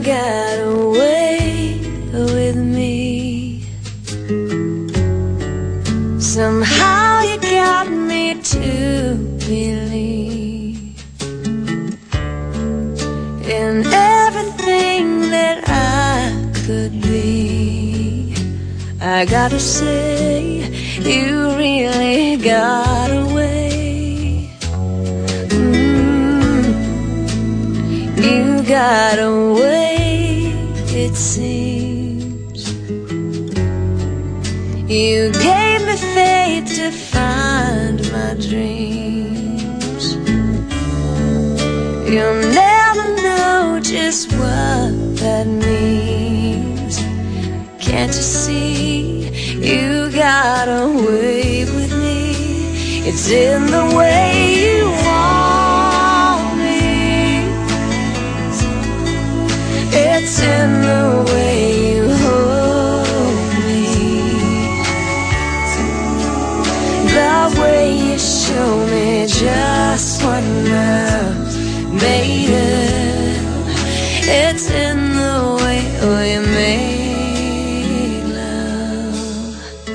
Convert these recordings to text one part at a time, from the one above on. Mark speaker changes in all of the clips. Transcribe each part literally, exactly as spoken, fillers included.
Speaker 1: got away with me. Somehow you got me to believe in everything that I could be. I gotta say, you really got away. mm, You got away, it seems. You gave me faith to find my dreams. You'll never know just what that means. Can't you see, you got away with me. It's in the way you want me. It's in the way you hold me. The way you show me just what love's made of. It's in the way we make love.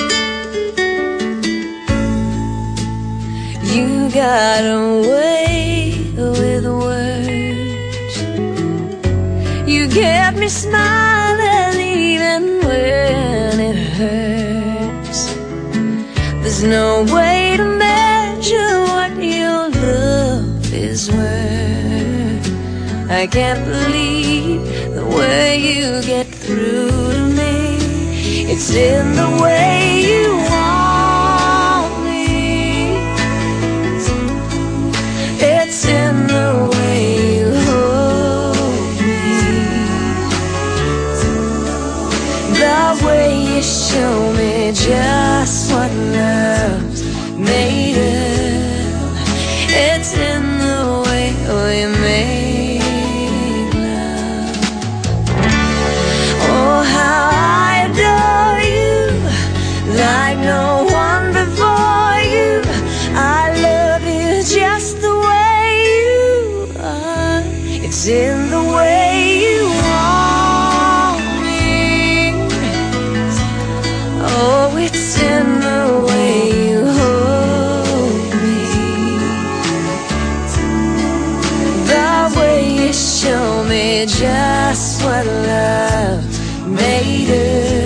Speaker 1: You got away with words. You kept me smiling even when it hurts. There's no way to measure what your love is worth. I can't believe the way you get through to me. It's in the way you want me. It's in the way you hold me. The way you show me just what love's made of. It's in the way we make love. Oh, how I adore you, like no one before you. I love you just the way you are. It's in the way you want me. Oh, it's in the way you hold me. The way you show me just what love made of.